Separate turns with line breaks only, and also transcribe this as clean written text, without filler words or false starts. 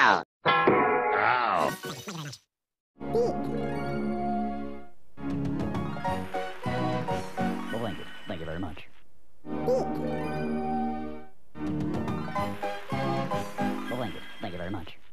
out. Ow.
Well, thank you. Thank you very much. Well, thank you. Thank you very much.